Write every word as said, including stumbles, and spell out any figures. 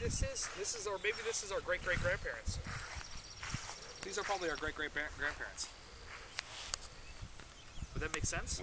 this is? This is, or maybe this is our great-great-grandparents. These are probably our great-great-grandparents. Would that make sense?